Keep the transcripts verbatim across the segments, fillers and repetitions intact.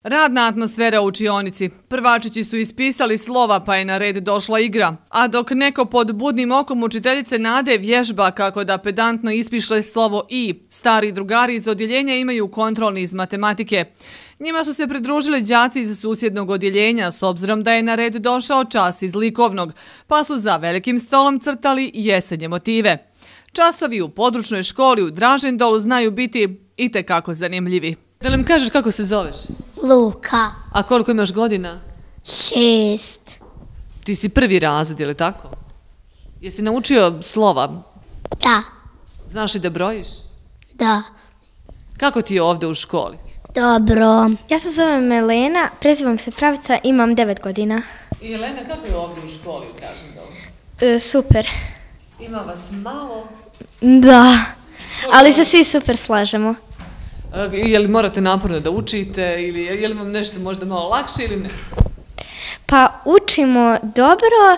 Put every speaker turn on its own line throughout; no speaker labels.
Radna atmosfera u učionici. Prvačići su ispisali slova pa je na red došla igra. A dok neko pod budnim okom učiteljice Nade vježba kako da pedantno ispiše slovo I, stari drugari iz odjeljenja imaju kontrolni iz matematike. Njima su se pridružili đaci iz susjednog odjeljenja s obzirom da je na red došao čas iz likovnog, pa su za velikim stolom crtali jesenje motive. Časovi u područnoj školi u Dražindolu znaju biti itekako zanimljivi. Da li mi kažeš kako se zoveš?
Luka.
A koliko imaš godina?
Šest.
Ti si prvi razred, ili tako? Jesi naučio slova?
Da.
Znaš li da brojiš?
Da.
Kako ti je ovdje u školi?
Dobro.
Ja se zovem Elena, prezivam se Pravica, imam devet godina.
I Elena, kako je ovdje u školi u Dražindolu?
E, super.
Ima vas malo?
Da, ali se svi super slažemo.
E, je li morate naporno da učite ili je li vam nešto možda malo lakše ili ne?
Pa učimo dobro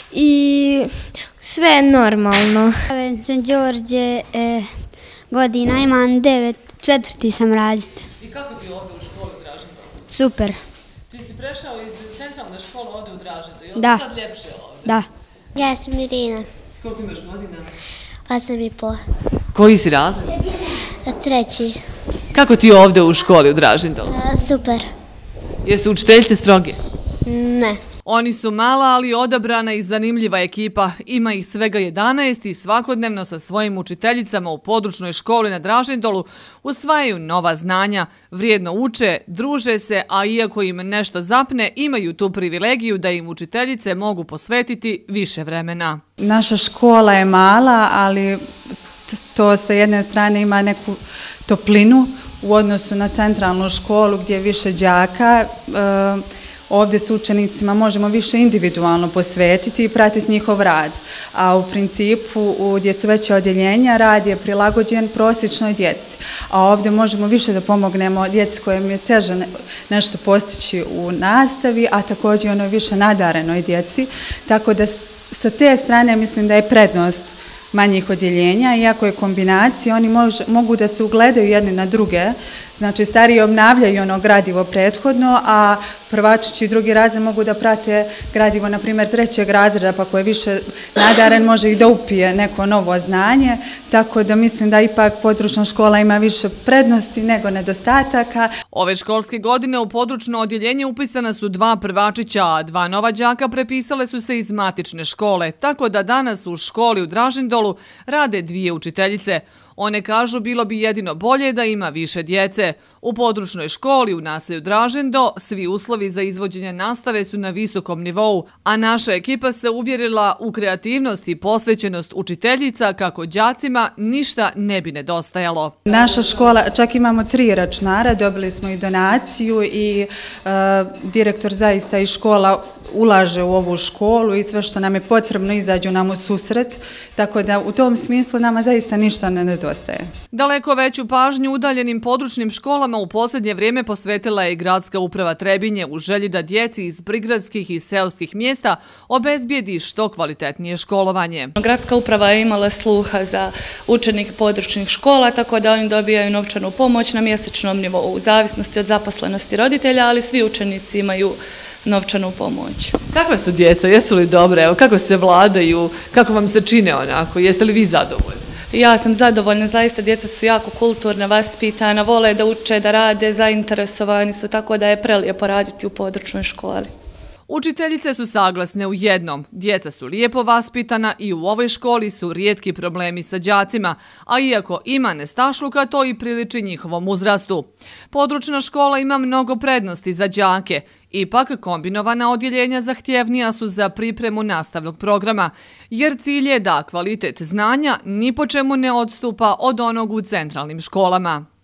i sve je normalno.
Zovem se Đorđe, e, godina imam devet, četvrti sam razred.
I kako ti je ovdje u školi u Dražindolu?
Super.
Ti si prešao iz centralne škole ovdje u Dražindolu, je li
Da.
sad ljepše ovdje?
Da. Ja sam Irina.
Koliko imaš godina?
Osam i pol.
Koji si razred?
Treći.
Kako ti je ovdje u školi u Dražindolu?
E, super.
Jesu učiteljice stroge?
Ne.
Oni su mala, ali odabrana i zanimljiva ekipa. Ima ih svega jedanaest i svakodnevno sa svojim učiteljicama u područnoj školi na Dražindolu usvajaju nova znanja, vrijedno uče, druže se, a iako im nešto zapne, imaju tu privilegiju da im učiteljice mogu posvetiti više vremena.
Naša škola je mala, ali to sa jedne strane ima neku toplinu u odnosu na centralnu školu gdje je više đaka. Ovdje s učenicima možemo više individualno posvetiti i pratiti njihov rad, a u principu gdje su veće odjeljenja rad je prilagođen prosječnoj djeci, a ovdje možemo više da pomognemo djeci kojem je teže nešto postići u nastavi, a također i onoj više nadarenoj djeci, tako da sa te strane mislim da je prednost manjih odjeljenja, iako je kombinacija, oni mož, mogu da se ugledaju jedni na druge, znači stariji obnavljaju ono gradivo prethodno, a prvačići drugi razred mogu da prate gradivo, na primjer, trećeg razreda, pa ko je više nadaren može i da upije neko novo znanje, tako da mislim da ipak područna škola ima više prednosti nego nedostataka.
Ove školske godine u područno odjeljenje upisana su dva prvačića, a dva nova đaka prepisale su se iz matične škole, tako da danas u školi u Dražindolu rade dvije učiteljice. One kažu bilo bi jedino bolje da ima više djece. U područnoj školi u naselju Dražindo svi uslovi za izvođenje nastave su na visokom nivou, a naša ekipa se uvjerila u kreativnost i posvećenost učiteljica kako đacima ništa ne bi nedostajalo.
Naša škola, čak imamo tri računara, dobili smo i donaciju i e, direktor zaista i škola ulaže u ovu školu i sve što nam je potrebno izađu nam u susret, tako da u tom smislu nama zaista ništa ne nedostaje.
Daleko veću pažnju udaljenim područnim školama u posljednje vrijeme posvetila je i Gradska uprava Trebinje u želji da djeci iz prigradskih i seoskih mjesta obezbijedi što kvalitetnije školovanje.
Gradska uprava je imala sluha za učenike područnih škola, tako da oni dobijaju novčanu pomoć na mjesečnom nivou u zavisnosti od zaposlenosti roditelja, ali svi učenici imaju novčanu pomoć.
Kakve su djeca? Jesu li dobre? Evo, kako se vladaju? Kako vam se čine onako? Jeste li vi zadovoljni?
Ja sam zadovoljna, zaista djeca su jako kulturna, vaspitana, vole da uče, da rade, zainteresovani su, tako da je prelijepo raditi u područnoj školi.
Učiteljice su saglasne u jednom. Djeca su lijepo vaspitana i u ovoj školi su rijetki problemi sa đacima, a iako ima nestašluka, to i priliči njihovom uzrastu. Područna škola ima mnogo prednosti za đake. Ipak, kombinovana odjeljenja zahtjevnija su za pripremu nastavnog programa, jer cilj je da kvalitet znanja ni po čemu ne odstupa od onog u centralnim školama.